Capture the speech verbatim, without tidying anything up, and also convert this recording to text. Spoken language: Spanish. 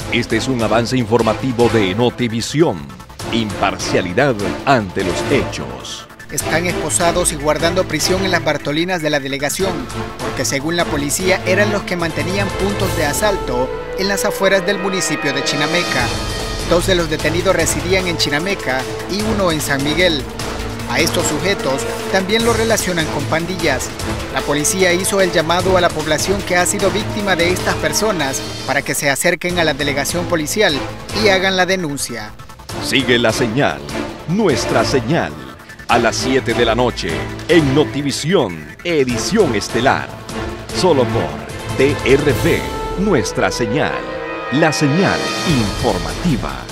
Este es un avance informativo de Notivisión. Imparcialidad ante los hechos. Están esposados y guardando prisión en las Bartolinas de la delegación, porque según la policía eran los que mantenían puntos de asalto en las afueras del municipio de Chinameca. Dos de los detenidos residían en Chinameca y uno en San Miguel. A estos sujetos también los relacionan con pandillas. La policía hizo el llamado a la población que ha sido víctima de estas personas para que se acerquen a la delegación policial y hagan la denuncia. Sigue la señal, nuestra señal, a las siete de la noche en Notivisión, edición estelar. Solo por T R V, nuestra señal, la señal informativa.